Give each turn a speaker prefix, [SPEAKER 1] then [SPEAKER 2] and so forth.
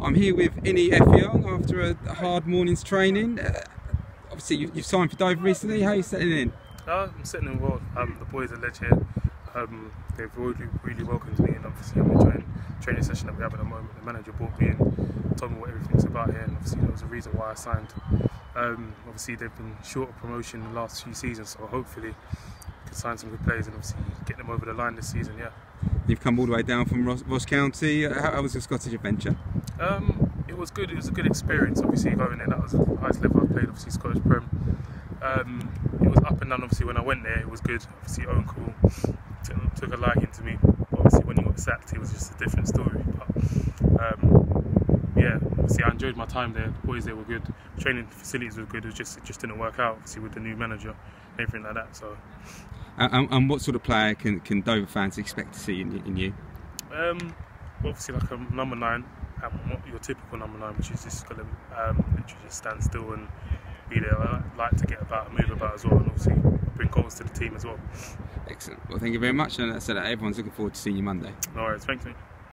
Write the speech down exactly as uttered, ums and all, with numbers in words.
[SPEAKER 1] I'm here with Inih Effiong after a hard morning's training. Uh, obviously, you, you've signed for Dover recently. How are you settling in?
[SPEAKER 2] Uh, I'm settling in well. Um, the boys are legit. Um, they've really, really welcomed me, and obviously I'm enjoying the training session that we have at the moment. The manager brought me in, told me what everything's about here, and obviously there was a reason why I signed. Um, obviously they've been short of promotion the last few seasons, so hopefully we can sign some good players and obviously get them over the line this season. Yeah.
[SPEAKER 1] You've come all the way down from Ross, Ross County. How, how was your Scottish adventure?
[SPEAKER 2] Um, it was good. It was a good experience. Obviously going there, that was the highest level I've played. Obviously Scottish Prem. Um, it was up and down. Obviously when I went there, it was good. Obviously Owen Cool took, took a liking to me. Obviously when he got sacked, it was just a different story. But um, yeah, obviously I enjoyed my time there. The boys there were good. Training facilities were good. It was just it just didn't work out. Obviously with the new manager, and everything like that. So.
[SPEAKER 1] And, and what sort of player can, can Dover fans expect to see in, in you?
[SPEAKER 2] Um, obviously like a number nine, not your typical number nine, which is just going to um, literally just stand still and be there. I like to get about and move about as well, and obviously bring goals to the team as well.
[SPEAKER 1] Excellent. Well, thank you very much, and as I said, everyone's looking forward to seeing you Monday.
[SPEAKER 2] No worries, thanks mate.